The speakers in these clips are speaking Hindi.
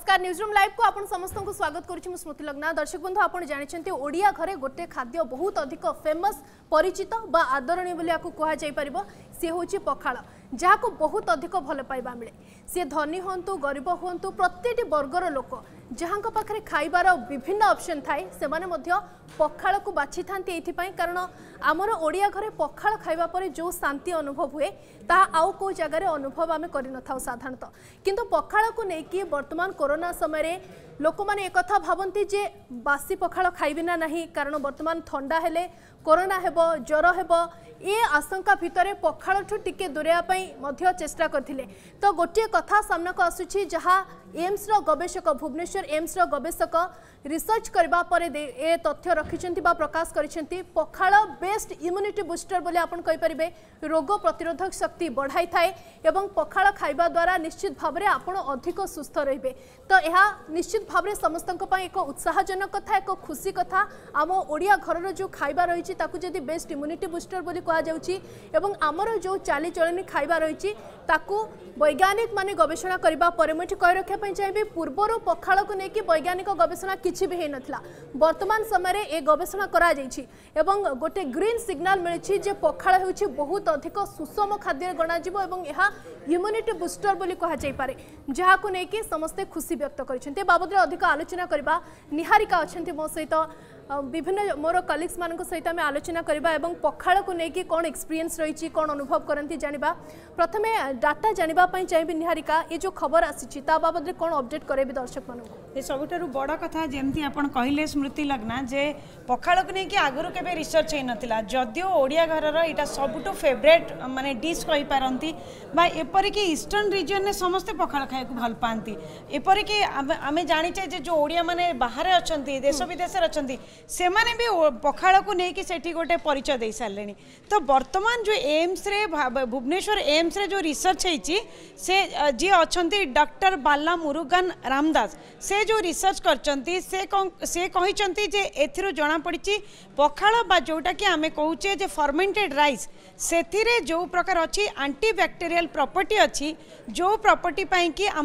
नमस्कार न्यूजरूम लाइव को आपण समस्त को स्वागत करुछि स्मृति लग्ना। दर्शक बंधु आपण जानिछन्ते ओडिया घरे गोटे खाद्य बहुत अधिक फेमस परिचित बा आदरणीय बोली आकु कहा जाय परिबो से होछि पखाळ, जहाँ को बहुत अधिक भल पाइबा मिले। सी धनी हूँ गरीब हूँ प्रत्येक वर्गर लोक जहाँ पाखे खाइबार विभिन्न ऑप्शन थाए से पखाड़ को बाछि थांती एथिपाई, कारण आमर ओडिया घरे पखाड़ खाइबा परे जो शांति अनुभव हुए ताहा आउ को जगार अनुभव आमे करि नथाउ साधारणतः। किंतु पखाड़ को लेकिन वर्तमान कोरोना समय लोक मैंने एक भावती जे बासी पखाड़ खाइबे ना नहीं, कारण वर्तमान ठंडा हेले कोरोना हेबो ज्वर हेबो ये आशंका भितर पखाड़ ठू टिके दूरेया चेष्टा करथिले। तो गोटे कथा सामना को आसुछि जहाँ एम्स रो गवेषक भुवनेश्वर एम्स रो गवेषक रिसर्च करबा परे ए तथ्य रखिछन्ति बा प्रकाश करिछन्ति पखाड़ बेस्ट इम्यूनिटी बूस्टर बोले आपण कहि परिबे, रोग प्रतिरोधक शक्ति बढ़ाई थाए एवं पखाड़ खाइबा द्वारा निश्चित भाव में आपण अधिक सुस्थ रहिबे। तो यह निश्चित भाव में समस्तक पई एक उत्साहजनक कथा, एक खुशी कथा। आम ओडिया घरर जो खाइबा रही ताकू जदि बेस्ट इम्यूनिटी बूस्टर बोली कहा जाउछि एवं आमर जो चाली चलनी खाइबा रही ताकू वैज्ञानिक माने गवेषणा करबा परे मुठी कहि रखिया पई चाहिबे पूर्वरो पखाड़ को लेकि वैज्ञानिक गवेषणा किछि भी हे नथला। वर्तमान समय रे ए गवेषणा करा जाइछि एवं गोटे ग्रीन सिग्नल मिलिछि जे पखाड़ हेउछि बहुत अधिक सुषम खाद्य गणा जीव एवं यह इम्यूनिटी बूस्टर बोली कहा जाय पारे, जहाँ को लेकि समस्ते खुशी व्यक्त करिसेंते। बाबद अधिक आलोचना करबा निहारिका अछंती मो सहित विभिन्न मोर कलिग्स मान सहित आम आलोचना करबा एवं पखाड़ को लेकिन कौन एक्सपीरियंस रही कौन अनुभव करती जानिबा। प्रथमे डाटा जानिबा पई चाहिए निहारिका, ये जो खबर आसी बाबद कौन अपडेट करेबी दर्शक मान ये सबुठारु बड़ कथा जेमती आपण कहले स्मृति लग्ना जे पखाड़ को लेकिन आगुरु केबे रिसर्च हे नथिला, जदियो ओडिया घरर एटा सबुठु फेवरेट माने डिश कहि पारंती बा एपरि कि ईस्टर्न रीजन ने समस्त पखाड़ खाय को भल पांती। एपरि कि आमे जानिचे जे जो ओडिया माने बाहर अछंती देश विदेश अछंती से माने भी पखाड़ को लेकिन सेठी गोटे परिचय दे सारे। तो वर्तमान जो एम्स रे भुवनेश्वर एम्स रे जो रिसर्च होती से जी अच्छा डॉक्टर बाला मुरुगन रामदास से जो रिसर्च करचंती से कहते जे एथिरो जना पड़ी पखाड़ बा जोटा कि आमे कहूचे जे फर्मेंटेड राइस सेथिरे जो प्रकार अच्छी एंटीबैक्टेरियल प्रॉपर्टी अच्छी जो प्रॉपर्टी पाई कि आम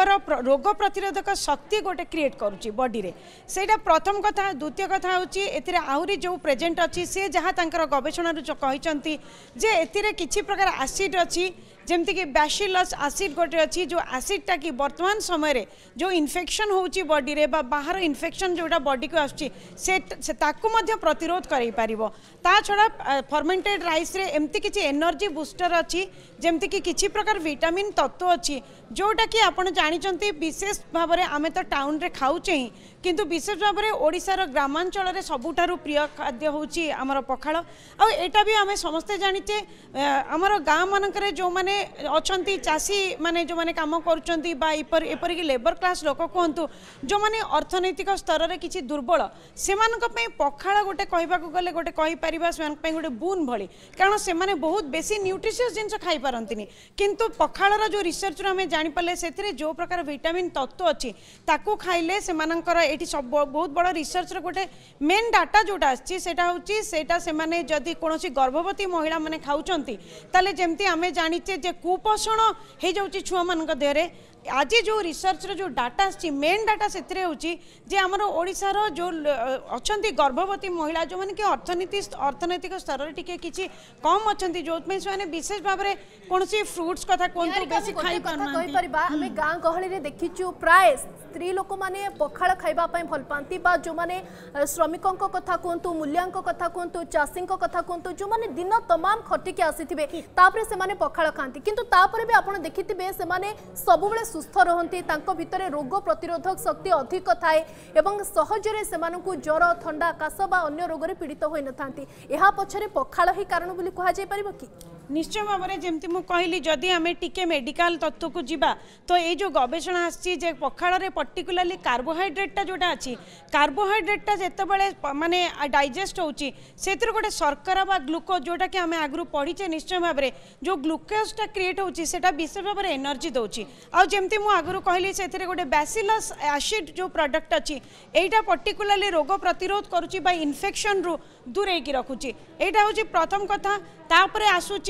रोग प्रतिरोधक शक्ति गोटे क्रिएट करुच्ची बॉडी रे, सेटा प्रथम कथा। द्वितीय कथा होची एथिरे आहुरी जो प्रेजेंट अच्छी से जहाँ तांकर गवेषणा जो कहते जे एथिरे किछि प्रकार एसिड अच्छी जमती कि बैसिलस एसिड गोटे अच्छी जो एसिडटा कि वर्तमान समय रे जो इन्फेक्शन होची बॉडी रे बा बाहर इन्फेक्शन जोटा बॉडी को आछी से ताकू मध्य प्रतिरोध करै पारिबो। ता छड़ा फर्मेंटेड राइस रे एमती किछि एनर्जी बूस्टर अच्छी जमती कि किछि प्रकार विटामिन तत्व अच्छी जोटा कि आपण जानिचंती विशेष भाव में आमे तो टाउन रे खाउचे ही, किंतु विशेष भाव में ओडिशार ग्रामांचल रे सबुठारु प्रिय खाद्य होची हमर पखाड़। आ एटा भी आमे समस्ते जानिचे हमर गाँ मानकरे जो माने अच्छी चाषी माने जो माने काम करुचंती बा एपर कि लेबर क्लास लोक कहतु जो माने अर्थनैतिक स्तर रे किछि दुर्बल से पखाड़ गोटे कहबाक गले गोटे कहि परिबा से गोटे बून भली, कारण से माने बहुत बेसी न्यूट्रिशियस जिनस खाई पारंतिनी, किंतु पखाड़र जो रिसर्च रो हमें जानि पाले सेथिरे जो प्रकार विटामिन तत्व अच्छी ताकू खाइले से मानकर एठी सब बहुत बड़ रिसर्च रो गोटे मेन डाटा जोटा आछि सेटा होची सेटा से माने जदी कोनोसी गर्भवती महिला माने खाउचंती ताले जेमती आमे जानिचे जे कुपोषण हे जाउची छुआ मानक देहरे। आज जो रिसर्च रो जो डाटा आछि मेन डाटा सेथिरे होची जे हमर ओडिसा रो जो अछंती गर्भवती महिला जो माने कि अर्थनैतिक स्तर रे टिके किछि कम अछंती जो में से विशेष भाव में कोनसी फ्रूट्स कथा कोनतु बेसी खाई पाना कहि परिबा। हमें गां गहली रे देखिचु प्राय स्त्री लोक माने पखाड़ खाइबा पई भल पांती बा जो माने श्रमिकों को कथा कोंतु मूल्यांक कथा कोंतु चाषी कथा कोंतु जो माने दिन तमाम खटी के आसीथिबे तापरे से माने पखाड़ खांती, किंतु तापरे भी आपण देखिथिबे से माने सब बेले सुस्थ रहंती, तांको भितरे रोग प्रतिरोधक शक्ति अधिक थाए एवं सहजरे सेमानकु ज्वर ठंडा काश बा अन्य रोग रे पीड़ित होई नथांती। एहा पछरे पखाड़ ही कारण बोली कहा जाय परिबो कि निश्चय भाव में जमती मु कहली जदि आमे टिके मेडिकल तत्व को जीवा तो ये जो गवेषणा आछि जे पखाड़ रे पर्टिकुलरली कार्बोहाइड्रेटटा जोटा अछि कार्बोहाइड्रेटटा जेतेबेले माने डाइजेस्ट होउची सेतिर गोटे शर्करा बा ग्लूकोज जोटा कि आमे आगरु पढिचे निश्चय भाव में जो ग्लूकोजटा क्रिएट होउची सेटा विशेष भाव में एनर्जी दउची। आ जेमती मु आगरु कहली सेतिर गोटे बैसिलस एसिड जो प्रोडक्ट अछि एटा पर्टिकुलरली रोग प्रतिरोध करूची बा इन्फेक्शन रु दूर की रखुची। एटा होची प्रथम कथा। तापरे आसुची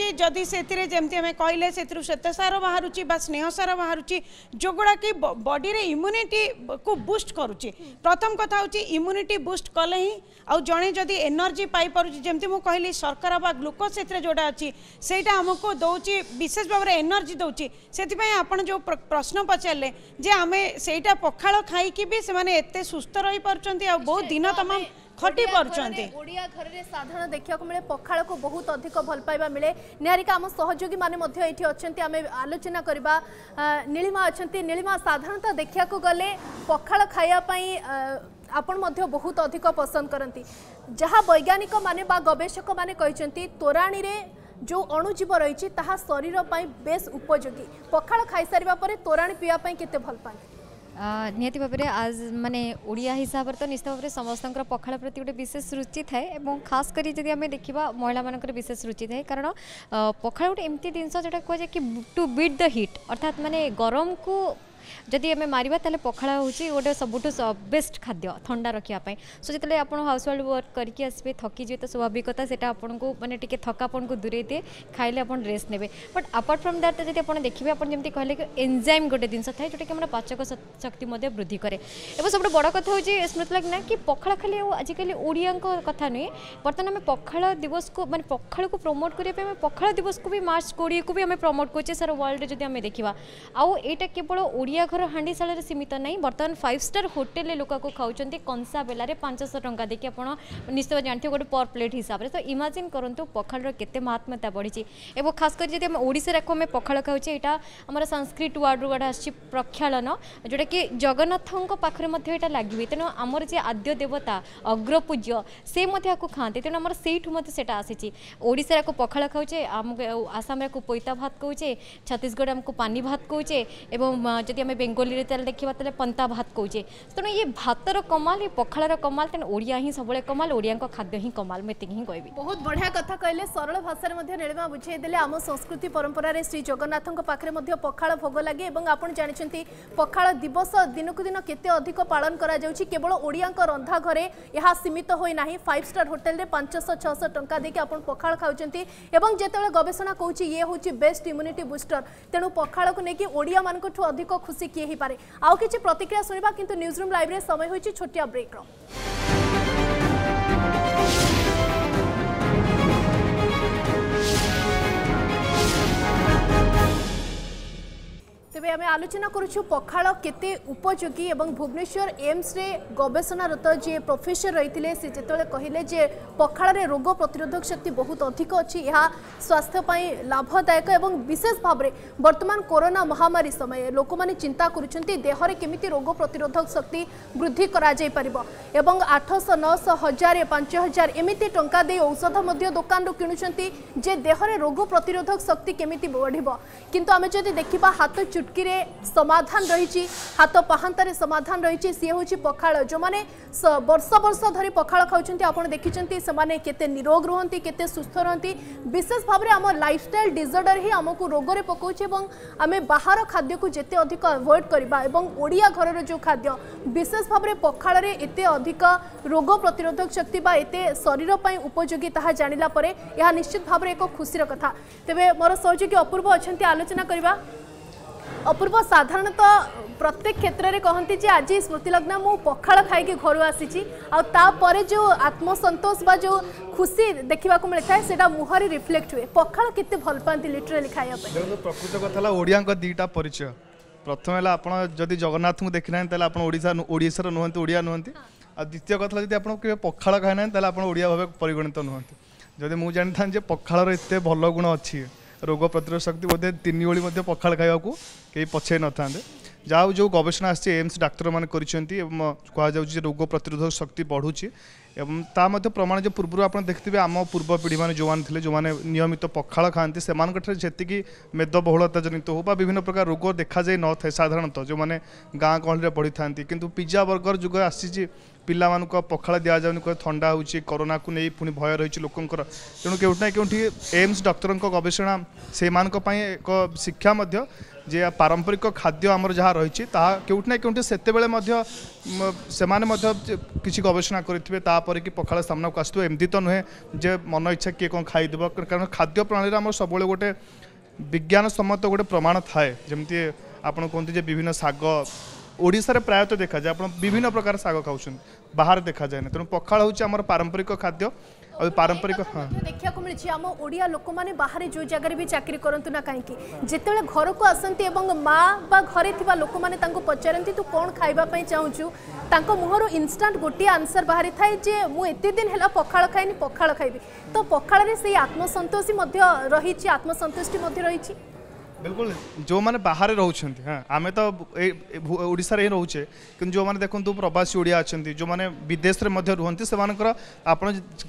जदि से जमती आम कहले से श्वेतसार बाहर स्नेहसार बाहर जोगुड़ा कि बॉडी रे इम्यूनिटी को बूस्ट करुच्ची। प्रथम कथा हूँ इम्यूनिटी बूस्ट कले ही आउ जड़े जदि एनर्जी पाई पारुची जमती मु कहली शर्करा बा ग्लूकोज से जोड़ा अच्छी सेटा हमको दौची विशेष भाव में एनर्जी दौची से आपन जो प्रश्न पचारे जे आम सेटा पखाल खाई भी से एते सुस्थ रही पार्टी आ बहुत दिन तमाम खटी पार्टी। ओडिया घर में साधारण देखा मिले पखाल को बहुत अधिक भल पाइबा मिले। निहारिका आम सहयोगी माने ये अच्छा आम आलोचना करवा नीलिमा अच्छा नीलिमा साधारणतः देखा गले पखाल खायापाई आपण मध्य बहुत अधिक पसंद करती जहाँ वैज्ञानिक माने बा गवेषक माने कहते तोराणी रे जो अणुजीव रही शरीर पर बेस उपयोगी पखाल खाई सारा पर तोराणी पीवाई केते भल पाए निहती भाव में आज माने ओडिया हिसाब से तो निश्चित भाव में समस्त पखाल प्रति गोटे विशेष रुचि थाए और खास करी जदि आम देखा महिला मान विशेष रुचि थाए कारण पखाल गोटे एमती जिनस जो कहुए कि टू बीट द हिट अर्थात माने गरम को जदि आम मारिबा ताले पखाल होची गोटे सबुठ बेस्ट खाद्य ठंडा रखापी। सो जिते आप हाउस होल्ड वर्क करके आसबे थकी जाए तो स्वाभाविकता से आपन को माने टिके थकापन को दूरे दिए खाइले अपन रेस्ट नेबे। बट अपार्ट फ्रॉम दैट जब आप देखिए आप जमी कहले कि एंजाइम गोटे जिनस थाए जोटा कि पाचक शक्ति वृद्धि करे। एवं सब बड़ कथा हूँ स्मृति लगना कि पखाल खाली आजिकल ओडिया कथा नुहे बर्तमान आम पखाल दिवस को माने पखाल को प्रमोट करने पखाल दिवस को भी मार्च 20 को भी आम प्रमोट करे सारा वर्ल्ड जब आम देखा आउ यहाँ केवल ओडिया घर हांडीशाल सीमित नहीं बर्तमान 5 स्टार होटेल लोक को खाऊँ कंसा बेलार 500 टंका देखिए आप निश्चित जानते गोटे पर प्लेट हिसाब से तो इमाजिन करूँ पखाल केते महात्म्यता बढ़ी और खासकर जब आम ओडिशा को आम पखाल खाऊे यहाँ आम संस्कृत वार्ड गुड़ा आस प्रक्षालन जोटा कि जगन्नाथों पाखे लगे तेणु आमर जे आद्य देवता अग्रपूज्य से खाते तेणु आम से आसी ओडिशा को पखाल खाऊे आम आसाम को पैता भात कहे छत्तीसगढ़ आमको पानी भात कहे जदि आम बेंगली देखा पंता भात कहे तेणु ये भातर कमाल ये पखार कमाल तेणु ओडिया ही सब कमाल ओडिया खाद्य ही कमाल मैं ही कहबी। बहुत बढ़िया कथा कहले सरल भाषा में नीलिमा बुझेदेले आम संस्कृति परंपरा रे श्री जगन्नाथों पाखे पखाल भोग लगे और आपन जानते पखाल दिवस दिन को दिन केते अधिक पालन करा जाउछि केवल ओडिया रंधा घरे यह सीमित होई नाही 5 स्टार होटेल रे 500-600 टंका देके आपन पखाल खाउछंती एवं जेतेबेले गवेषणा कहूछि ये होछि बेस्ट इम्यूनिटी बूस्टर तेणु पखाल को लेकिन ओडिया मानकठु अधिक खुशी किए ही पारे। आउ किछि प्रतिक्रिया सुनिबा किंतु न्यूज रूम लाइव रे समय होइछि छोटिया ब्रेक रो। तेबे आम आलोचना करुछु पखाल केते उपयोगी एवं भुवनेश्वर एम्स रे गवेषणारत जे प्रोफेसर रही से जिते कहले जे पखाल रे रोग प्रतिरोधक शक्ति बहुत अधिक अच्छी यह स्वास्थ्य पाई लाभदायक एवं विशेष भाव में वर्तमान कोरोना महामारी समय लोक माने चिंता करुछंती देहरे केमिति रोग प्रतिरोधक शक्ति वृद्धि करा जाय परिबो एवं 800-900 1000 5000 एमिति टंका दे औषध मध्य दुकान रो किनुछंती जे देहरे रोग प्रतिरोधक शक्ति केमिति बढ़िबो किंतु आमे जदि देखिबा हाथ चुटकी रे समाधान रही हाथ पाहांतारे समाधान रही सी हूँ पखाल जो मैंने वर्ष वर्ष धरी पखाल खाऊँ आप देखिं से केते निरोग रुहति केते सुस्थ रहती विशेष भाव में आम लाइफस्टाइल डिजर्डर ही आमको रोगरे पकाउछे आम बाहर खाद्य को जिते अधिक अवॉइड करबा ओडिया घर जो खाद्य विशेष भाव में पखाल रे एते अधिक रोग प्रतिरोधक शक्ति बा एते शरीर पर उपयोगी ताहा जानिला परे यह निश्चित भाव में एक खुशीर कथा। तेबे मोर सहयोगी अपूर्व अच्छा आलोचना करबा। अपूर्व साधारणतः प्रत्येक क्षेत्र में कहती जे आज स्मृति लग्ना मु पखाल खाई घर आसी आपर जो आत्मसंतोष बा जो खुशी देखा मिलता है से मुहर रिफ्लेक्ट हुए पखाल केते भल पाती लिटराली खाया प्रकृत कथा ओडिया दीटा परिचय प्रथम है आप जदि जगन्नाथ को देखी ना ओडिशा नुहति ओडिया नुहति आ द्वितीय कथा जब आप पखाल खाई ना आप ओडिया भाव परिगणित नुहति जदि मुझे जानी था पखाल एत भल गुण अच्छी रोग प्रतिरोध शक्ति बोधे 3 ओली पखाल खावा कहीं पछे न था जहाँ जो गवेषणा आसी एम्स डाक्तर मैंने कहुच्छे रोग प्रतिरोधक शक्ति बढ़ुची एवं ता प्रमाण जो पूर्व आप देखते आम पूर्व पीढ़ी मैंने जो मैंने जो मैंने नियमित पखाल खाती से जी मेदबहुलता जनित हो विभिन्न प्रकार रोग देखा जाए न था साधारणतः जो मैंने गाँ गहली बढ़ी था किंतु पिज्जा बर्गर जुग आसी पिलाମାନଙ୍କୁ ପଖାଳ ଦିଆଯାଉନି ଥଣ୍ଡା ହେଉଛି କରୋନାକୁ ନେଇ ପୁଣି ଭୟ ରହିଛି ଲୋକଙ୍କର ତେଣୁ କେଉଁଠି ନା କେଉଁଠି ଏମ୍ସ ଡକ୍ଟରଙ୍କ ଗବେଷଣା ସେମାନଙ୍କ ପାଇଁ ଏକ ଶିକ୍ଷା ମଧ୍ୟ ଯେ ପାରମ୍ପରିକ ଖାଦ୍ୟ ଆମର ଯାହା ରହିଛି ତାହା କେଉଁଠି ନା କେଉଁଠି ସେତେବେଳେ ମଧ୍ୟ ସେମାନେ ମଧ୍ୟ କିଛି ଗବେଷଣା କରିଥିବେ ତାପରେ କି ପଖାଳ ସାମ୍ନାକୁ ଆସୁଥିବ ଏମିତି ତ ନୁହେଁ ଯେ ମନ ଇଚ୍ଛା କିଏ କ'ଣ ଖାଇଦେବ କାରଣ ଖାଦ୍ୟ ପ୍ରଣାଳୀରେ ଆମର ସବୁବେଳେ ଗୋଟେ विज्ञान सम्मत गोटे प्रमाण थाए जमती आपड़ कहते हैं विभिन्न शाग ओडिशा रे प्रायतः देखा जाए आप विभिन्न प्रकार शाग खाऊँ बाहर देखा जाए तेणु पखाड़ हूँ पारंपरिक खाद्य और पारंपरिक हाँ देखा मिली आम ओडिया लोक मैंने बाहर जो जगह भी चाकरी करंतु ना कहीं जिते घर को आसती माँ बा घरे थिबा लोक मैंने पचारती तू कौन खाइबापी चाहूँ मुहर इनस्टाट गोटे आंसर बाहरी थाए जे मु एते दिन है पखाड़ खाइनी पखाड़ खाइबी तो पखाड़ से आत्मसंतोषी रही आत्मसंतुष्टि रही बिल्कुल जो मैंने बाहर रोचे हाँ आम तो ओडिशा रे रोचे कि जो मैंने देखो प्रवासी ओडिया अच्छा जो मैंने विदेश में रुहति से आप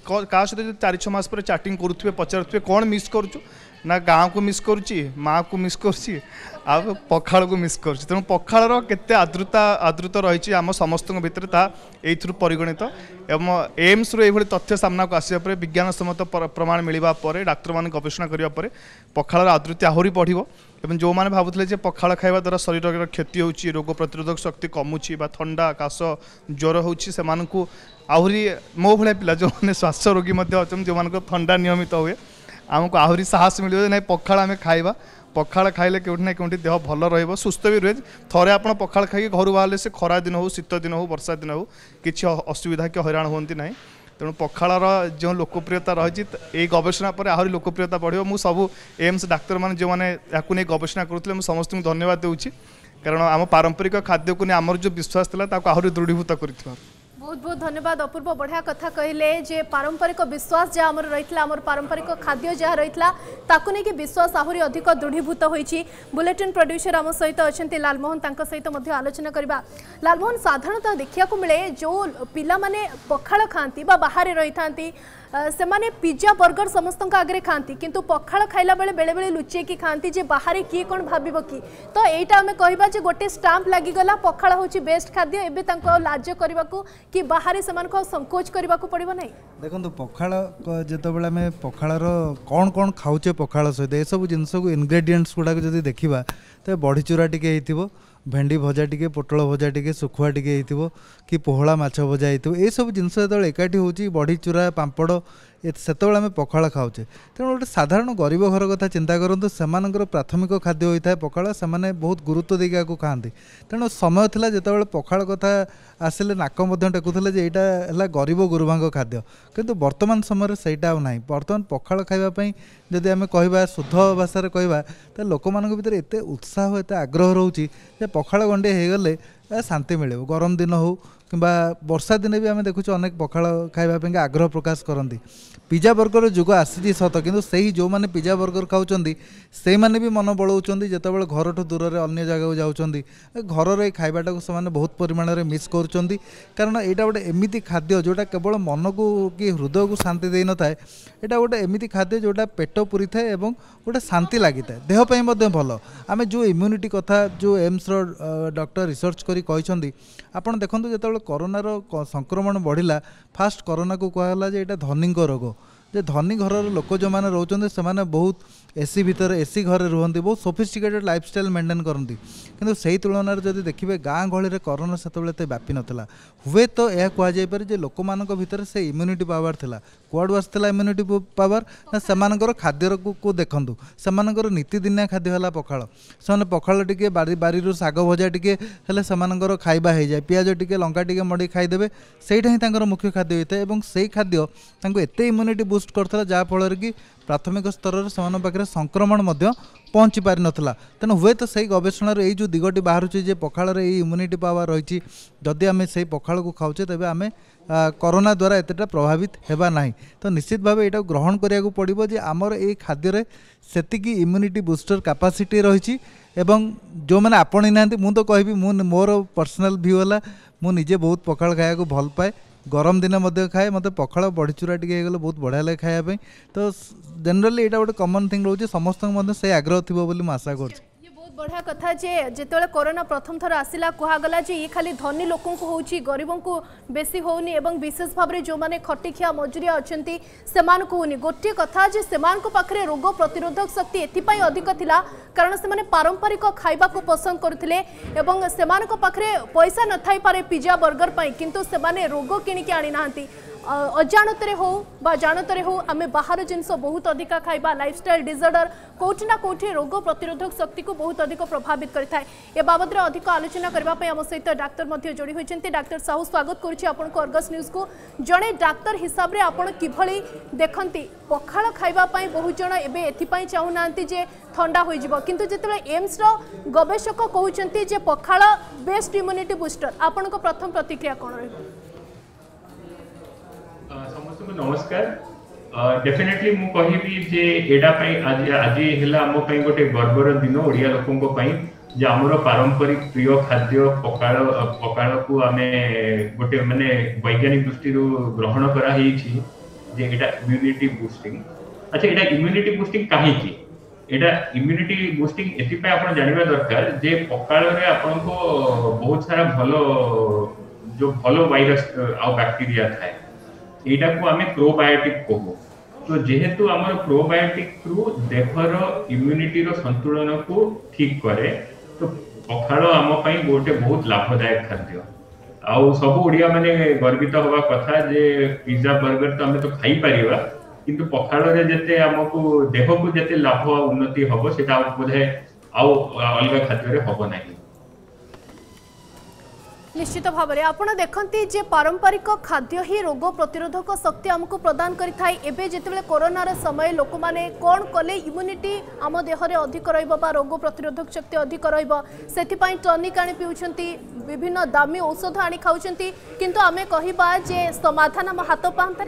सहित 4-6 मास पर चैटिंग करुवे पचारुवे कौन मिस करुचु ना गाँव को मिस करुच्ची माँ को मिस करुच्ची आ पखाड़ को मिस करुच्ची तेणु पखाड़ केते आदृत रही आम समस्त भितर यू परिगणित एवं एम्स रू तथ्य सामना को आसा विज्ञान सम्मत प्रमाण मिलवा डाक्तर मान गवेषणा करने पखाड़ आदृति आहरी बढ़ एवं जो मैंने भावुले जे पखाड़ खाइबा द्वारा शरीर क्षति होची रोग प्रतिरोधक शक्ति कमुची बा ठंडा काश ज्वर होची से मानकु आहरी मो भाया पिला जो मैंने श्वास रोगी अच्छा जो मान ठंडा नियमित हुए आमको आहरी साहस मिले ना पखाड़ आम खाइबा पखाड़ खाइले केउठी ना केउठी देह भल रहिबो सुस्थ भी रहे थरे आपण पखाड़ खाई घर बाहर से खरा दिन हो शीत दिन हो वर्षा दिन हो किसी असुविधा कि हैरान होती ना तेणु पखाड़र जो लोकप्रियता रही यही गवेषणा पर आहरी लोकप्रियता बढ़िया मुझे सब एम्स डाक्तर मैंने जो मैंने नहीं गवेषणा करुले समस्त धन्यवाद दूसरी कारण आम पारंपरिक खाद्य को आमर जो विश्वास था आहरी दृढ़ीभूत कर बहुत बहुत धन्यवाद अपूर्व बढ़िया कथा कहले जे पारंपरिक विश्वास जहाँ आमर रही आमर पारंपरिक खाद्य जहाँ रही ताकू नहीं कि विश्वास आहरी अधिक दृढ़ीभूत होइछि बुलेटिन प्रोड्यूसर आम सहित अच्छा लालमोहन तांका सहित मध्य आलोचना करबा लालमोहन साधारणतः देखा मिले जो पिला माने पखाड़ खाती बाहर रही था से माने पिज्जा बर्गर समस्त आगे खाती किंतु पखाड़ खाइला बेले बेले बेले लुचे की खाती जे बाहर किए कौन भाव कि तो यहाँ आम कहबा जे गोटे स्टाम्प लगिगला पखाड़ होची बेस्ट खाद्य एबे तांको लाज करबा कि बाहर से संकोच करने को पड़ो ना देखो पखाड़ जिते आम पखाड़र कौन कौन खाऊे पखाड़ सहित ये सब जिनस को इनग्रेडिएंट्स गुड़ाक जब देखा तो बड़ी चूरा टी भेंडी भजा टी पोटल भजा टी सुखुआ टी कि पोहला माछ भजा ये सब जिनस जो एकाठी होची बड़ी चूरा पांपड़ से पखाड़ खाऊे तेणु गोटे साधारण गरीब घर कथा चिंता करूँ से प्राथमिक खाद्य होता है पखाड़ से बहुत गुरुत्व देकी को खाती तेणु समय था जो पखाड़ कथा आसिले नाक टेकुले यहाँ गरीब गुरुभांग खाद्य किंतु वर्तमान समय सहीटा ना बर्तमान पखाड़ खावाई जदि आम कह शुद्ध भाषा कहवा तो लोक मान भर एत उत्साह एत आग्रह रोचे पखाड़ गंडे होगले शांति मिले गरम दिन हो कि वर्षा दिन भी आम देखुचे अनेक पखाड़ खावाई आग्रह प्रकाश करती पिज्जा बर्गर जुग आसी सत कि जो मैंने पिज्जा बर्गर खाऊँ से मैंने भी मन बढ़ाऊँ जिते घर ठूँ दूर से अन्य जगह जाऊँगी घर खाइबाटा को से बहुत परिमाण में मिस कर कारण यहाँ गोटे एमती खाद्य जोटा केवल मन को कि हृदय को शांति दे न थाए यहाँ गोटे एमती खाद्य जोटा पेट पूरी थाए और गोटे शांति लगी था देहपाई भल आम जो इम्यूनिटी कथा जो एम्स डॉक्टर रिसर्च करी आपड़ देखो जो कोरोनार संक्रमण बढ़ला फास्ट कोरोना को कहला जे एटा धनी रोग जे धनी घर लोक जो मैंने रोचते से बहुत एसी भितर एसी घर रुहति बहुत सोफिस्टिकेटेड लाइफस्टाइल मेंटेन करती किंतु से तुलन जब देखिए गाँ गहली कोरोना से व्यापी नाला हुए तो यह कहुपर जे लोक मान भर से इम्यूनिटी पावर था कुआड़ू आसला इम्यूनिटी पावर ना से खाद्य को देखूँ से नीतिदिनिया खाद्य है पखाड़ से पखाड़ टी बारी शाग भजा टी से खाइबा हो जाए पियाज टी लंका टी मड़ी खाईदे से मुख्य खाद्य होता है से खाद्य एत इम्यूनिटी बुस्ट करता जहाँफल कि प्राथमिक स्तर से संक्रमण पहुँची पारि नथला तेणु हुए तो सही गवेषणार यही जो दिगटी बाहर जे पखाड़ इम्यूनिटी पावर रही जदि आम से पखाड़ को खाऊे तेज आम कोरोना द्वारा एतटा प्रभावित हेबा नहीं तो निश्चित भाव यहाँ ग्रहण करिया पड़ो जे आमर ये खाद्य सेतिकी इम्यूनिटी बुस्टर कैपेसिटी रही जो मैंने आपणी ना मुझे तो कहबी मोर पर्सनल व्यू है मुझे बहुत पखाड़ खाया को भल पाए गरम दिन खाए मत पखाड़ बड़ी चूरा टी बहुत बढ़िया लगे खायापी तो जेनराली यहाँ गोटे कमन थिंग रोचे समस्त से आग्रह थी बोली आशा कर बहुत बढ़िया कथा जे जिते कोरोना प्रथम थर आसला कहगला जे ये खाली धनी लोक गरीबों को बेसी होनी एवं विशेष भाव में जो मैंने खटिखिया मजुरिया अच्छा होनी गोटे कथा जे पाखे रोग प्रतिरोधक शक्ति एथिपाई अधिक थिला कारण से पारंपरिक खाइबा को पसंद करथिले एवं सेमानक पाखे पैसा न थाई पारे पिज्जा बर्गर पाई किंतु सेमाने रोग किणिकी आनी नांती अजाणत हो बा जानत हो आमे बाहर जिनस बहुत अधिक खाइबा लाइफस्टाइल डिसऑर्डर कोठी ना कोठी रोग प्रतिरोधक शक्ति को बहुत अधिक प्रभावित करिथाय ए बाबद अधिक आलोचना करबा पय हम सहित डाक्टर मध्ये जोड़ी होइछन्ते डाक्टर साहू स्वागत करूछि आपनको अर्गस न्यूज को जणे डाक्टर हिसाब रे आपण किभली देखंती पखाळ खाइबा पय बहुत जण एबे एथि पय चाहू नांती जे ठंडा होई जिवो किंतु जेतले एम्स रो गवेषक कहउछन्ती जे पखाळ बेस्ट इम्यूनिटी बूस्टर आपनको प्रथम प्रतिक्रिया कोन रहबो समस्त को नमस्कार डेफिनेटली मु कहिबी जे एडा पई आज आज हेला हम पई गोटे गर्वर दिन ओडिया लोकन को पई जे हमरो पारंपरिक प्रिय खाद्य पकाळ को आमे गोटे माने वैज्ञानिक दृष्टि रो ग्रहण करा हेछि जे एडा इम्यूनिटी बूस्टिंग अच्छा एडा इम्यूनिटी बूस्टिंग काहे की एडा इम्यूनिटी बूस्टिंग एथि पई आपण जानिबा दरकार जे पकाळ रे आपण को बहुत सारा भलो जो भलो वायरस आ बैक्टीरिया थाए एटा को आमे प्रोबायोटिक कहू तो जेहेतु आमर प्रोबायोटिक रु देहर इम्यूनिटी रो संतुलन को ठीक करे तो पखाळ आम पई गोटे बहुत लाभदायक खाद्य आउ सब ओडिया माने गर्वित होबा कथा जे पिज्जा बर्गर तो आमे तो खाई परिबा किंतु पखाळ रे जते हमको देह को जते लाभ उन्नति होबो सेटा बोधे आउ अलग खाद्य रे होबो नाही निश्चित भाव में आपड़ देखते जे पारंपरिक खाद्य ही रोग प्रतिरोधक शक्ति आमको प्रदान करिथाय एबे जेतेबेले कोरोनार समय लोक माने कोन कले इम्यूनिटी आम देहरे अधिक रहिबो बा रोग प्रतिरोधक शक्ति अधिक रहिबो सेथिपाई टॉनिक आनी पिउछंती विभिन्न दामी औषध आनी खाउछंती किंतु आमे कहिबा जे समाधान आम हाथ पांतरे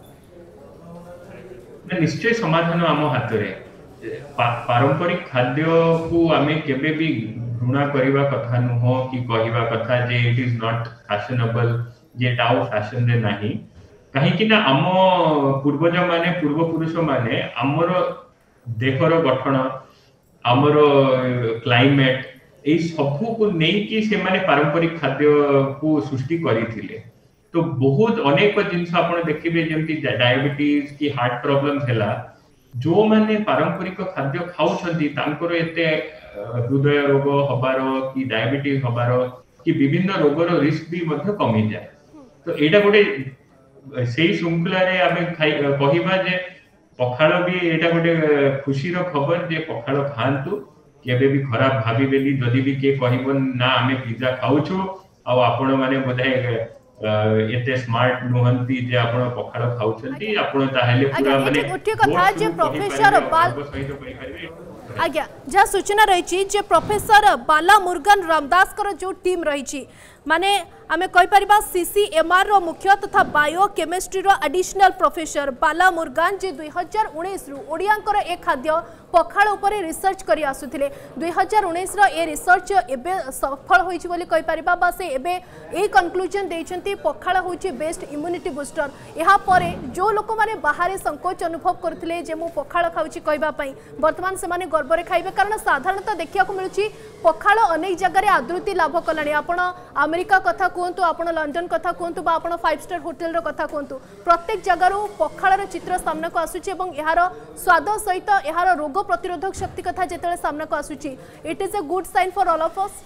निश्चय समाधान आम हाथ रे पारंपरिक खाद्य को आमे केबे भी घृणा करिबा कथा नुह कि कहिबा कथा जे इट इज नॉट फैशनेबल जे टाउ फैशन रे नाही कहीं कि ना हम पूर्वज माने पूर्व पुरुष माने हमर देहर गठन हमर क्लाइमेट ए सब को नै कि से माने पारंपरिक खाद्य को सृष्टि करिथिले तो बहुत अनेक जिंस आपण देखिबे जेंति डायबिटीज की हार्ट प्रॉब्लम हैला जो माने पारंपरिक खाद्य खाउछंती तांकर एते हृदय रोग हबारो कि डायबिटीज हबारो कि विभिन्न रोगर रिस्क भी मध्य कमी जाए तो एटा गोटे सेही श्रृंखला रे आमे कहिबा जे पखाळ भी एटा गोटे खुशी रो खबर जे पखाळ खांतु केबे भी खराब भाबिबेली जदी भी के कहिबन ना आमे पिज्जा खाउछु आ आपण माने बोधाय एते स्मार्ट नुहंती जे आपण पखाळ खाउछंती आपण ताहेले पूरा माने गोटे कथा जे प्रोफेसर बाल आज्ञा जहाँ सूचना रही जे प्रोफेसर बाला मुर्गन रामदास जो टीम रही माने आमे कहि परिबा सीसीएमआर रो मुख्य तथा बायो केमिस्ट्री रो एडिशनल प्रोफेसर बाला मुर्गन जे 2019 रु ओडियांकर ए खाद्य पखाळ उपरे रिसर्च करी आसुथिले 2019 रो ए रिसर्च एबे सफल होइछि बोली कहि परिबा बा से एबे ए कंक्लूजन देइछंती पखाळ होइछि बेस्ट इम्यूनिटी बूस्टर एहा परे जो लोक माने बाहरे संकोच अनुभव करथिले जे मु पखाळ खाउछि कहबा पई वर्तमान से माने गर्वरे खाइबे कारण साधारणतः देखिया को मिलुछि पखाळ अनेक जगह रे आदृति लाभ कलानी आपण अमेरिका कथा कहतु आप लंडन कथा कहतु बा आपण 5 स्टार होटल रो कथा कहतु प्रत्येक जगार पखाळर चित्र सामना को आसुची एवं यार स्वाद सहित यार रोग प्रतिरोधक शक्ति कथा जेतले सामना को आसुची it is a good sign for all of us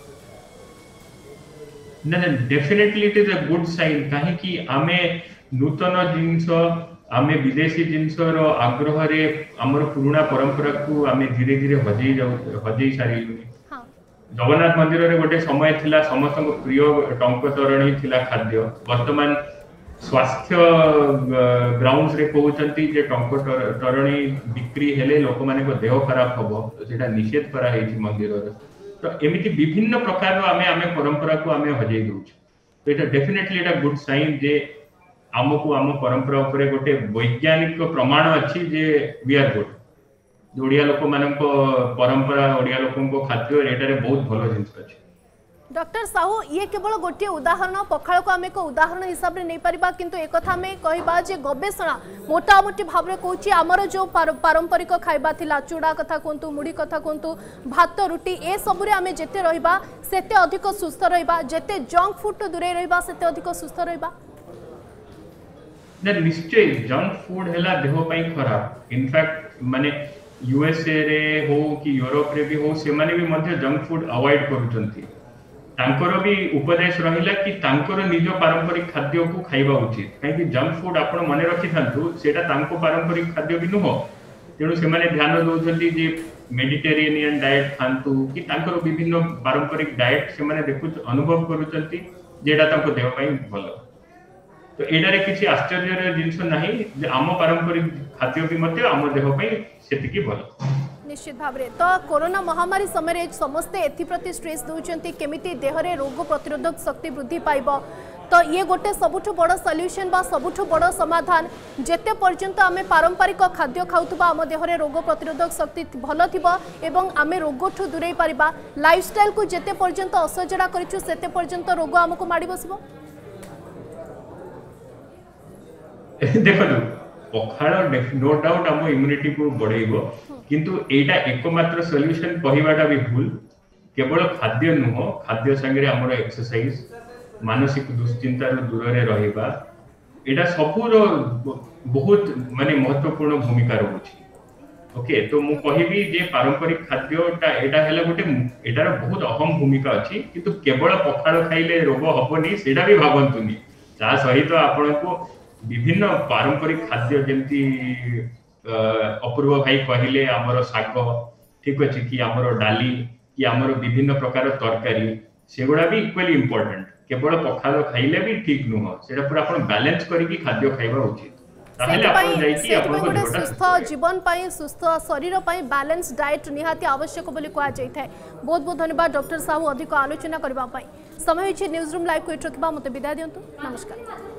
न definitely it is a good sign काहे कि आमे नूतन जिंस आमे विदेशी जिंस रो आग्रह रे हमर पुराना परंपरा को आमे धीरे धीरे हजई सारी जगन्नाथ मंदिर रे गोटे समय थिला समस्त प्रिय टंक तोरणी थिला खाद्य वर्तमान स्वास्थ्य ग्राउंड्स रे कहउचंती जे टंक तोरणी बिक्री हेले लोक माने को देह खराब हबो सेटा निषेध करा हेछि मंदिर रे तो एमिति विभिन्न प्रकार रो आमे परंपरा को आमे हजई दउछ तो एटा डेफिनेटली एटा गुड साइन जे हमको आम परंपरा उपरे गोटे वैज्ञानिक प्रमाण अछि जे वी आर गुड ओडिया लोक मानक परंपरा ओडिया लोकन को खाद्य एटारे बहुत भलो जिंस अछि डॉक्टर साहू ये केवल गोटे उदाहरण पखाल को आम एक उदाहरण हिसाब से नहीं पारिबा किंतु एक कथा में कहबा जे गवेषणा मोटामोटी भाव में कहूँ आमर जो पारंपरिक खाइबा थिला चूड़ा कथा कहतु मुड़ी कथा कहतु भात रुटी ए सबुरे आम जेते रहिबा सेते अधिक सुस्थ रहिबा जेते जंक फूड तो दूरे रहिबा सेते अधिक सुस्थ रहिबा निश्चय जंक फूड है देह खराब इनफैक्ट माने यूएसए रे हो कि यूरोप रे भी हो से माने भी मध्य जंक फूड अवॉइड करूचंती तांकर भी उपदेश रहिला कि तांकर निज पारंपरिक खाद्य को खाइबा उचित कहीं जंक फूड आपण मने रखि थांतु सेटा तांको पारंपरिक खाद्य भी नुह तेणु से माने ध्यान दउछंती जे मेडिटेरियन डाइट खांतु कि तांकर विभिन्न पारंपरिक डाइट से माने देखु अनुभव करूचंती जेटा तांको देह पई भलो तो एडारे किसी आश्चर्य जिनस नाही जे आम पारंपरिक खाद्य भी मते आम देह पई सेतिकी भलो निश्चित भाव में तो कोरोना महामारी समय समस्ते एप्रति स्ट्रेस दौरान केमिति देहरे रोग प्रतिरोधक शक्ति वृद्धि पाइब तो ये गोटे सबुठ बड़ सल्यूशन बा सबुठ बड़ समाधान जेते पर्यंत आमे पारंपरिक खाद्य खाउथबा आम देहरे रोग प्रतिरोधक शक्ति भल थिबो एवं आमे रोगठु दूरे पारिबा लाइफस्टाइल को जेते पर्यंत असजड़ा करिछु सेते पर्यंत रोग हमको माडी बसिबो देखो पखाल नो डाउट आम इम्यूनिटी को बढ़ेबो किंतु एटा एकमात्र सॉल्यूशन कहवाटा भी भूल केवल खाद्य नुह खाद्य संगे हमर एक्सरसाइज मानसिक दुश्चिंता दूर रे रहिबा एटा सबुर बहुत माने महत्वपूर्ण भूमिका रहुछि ओके तो मु कहिबी जे पारंपरिक खाद्यटा एटा हैला गोटे एटार बहुत अहम भूमिका अछि किंतु केवल पखाल खाइले रोग हबनी सेटा भी भाबंतुनी ता सहित आपण को विभिन्न पारंपरिक खाद्य जेमती अपूर्व भाई कहले आमर शाग ठीक अच्छे कि आमर डाली कि आमर विभिन्न प्रकार तरकारी सेगुड़ा भी इक्वली इंपोर्टेंट केवल पखाल खाइले भी ठीक नुह सेटा पूरा अपन बैलेंस करके खाद्य खाइबा उचित ताहेले अपन जाई कि अपन को सुस्थ जीवन पाई सुस्थ शरीर पाई बैलेंस डाइट निहाती आवश्यक बोली कहा जाय थाए बहुत बहुत धन्यवाद डॉक्टर साहू अधिक आलोचना करबा पाई समय न्यूज रूम लाइव को एठ रखबा मते विदाय दियंतु नमस्कार।